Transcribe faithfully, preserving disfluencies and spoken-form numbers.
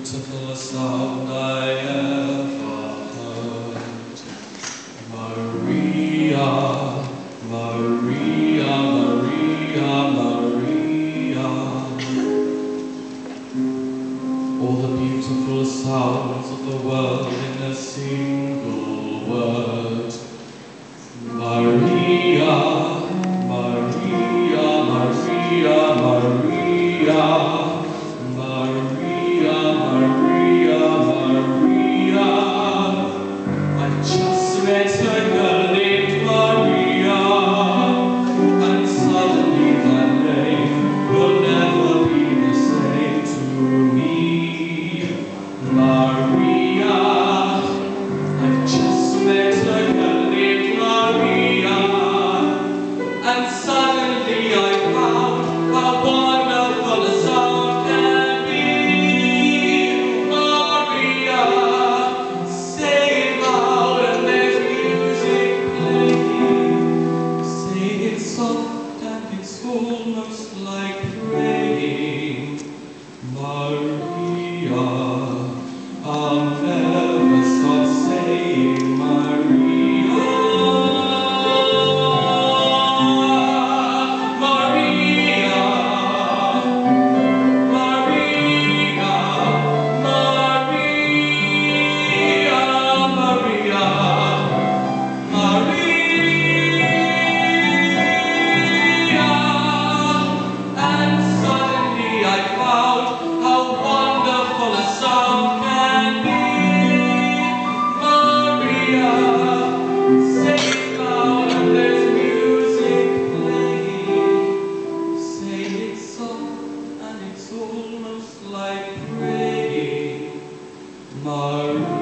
beautiful sound I ever heard. Maria, Maria, Maria, Maria. All the beautiful sounds of the world in a single word. Maria, Maria, Maria, Maria. Maria, Maria, Maria. I just met a girl named Maria, and suddenly that name will never be the same to me. Maria, I just met a girl named Maria, and suddenly I found how wonderful a sound can be. Soft and it's almost like praying. Maria, I'll never stop saying Maria. Maria, Maria, Maria, Maria, Maria. Almost like praying, Maria.